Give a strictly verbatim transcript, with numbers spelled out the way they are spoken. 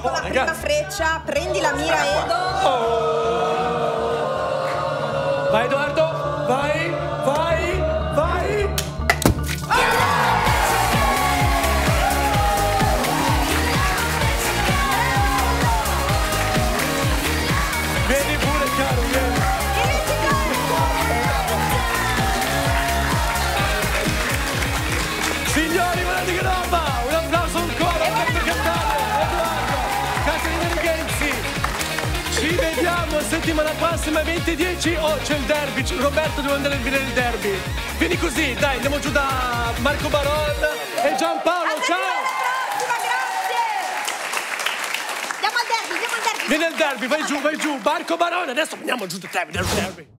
con la ragazzi. prima freccia, prendi la mira, Edo. Oh. Vai Edoardo, vai, vai, vai. Vieni pure caro, vieni. Signori, guardate che roba! Un applauso ancora, Alberto Cattaneo, Edoardo, Caterina Rigenzi. Ci vediamo settimana prossima alle venti e dieci. Oh, c'è il derby, Roberto deve andare a vedere il derby. Vieni così, dai, andiamo giù da Marco Baron e Giampaolo, ciao! Grazie! Andiamo al derby, andiamo al derby. Vieni al derby, vai giù, vai giù, Marco Barone, adesso andiamo giù da te, vediamo il derby.